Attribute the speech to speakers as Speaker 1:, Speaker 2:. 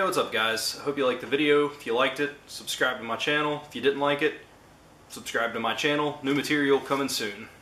Speaker 1: Hey, what's up guys? I hope you liked the video. If you liked it, subscribe to my channel. If you didn't like it, subscribe to my channel. New material coming soon.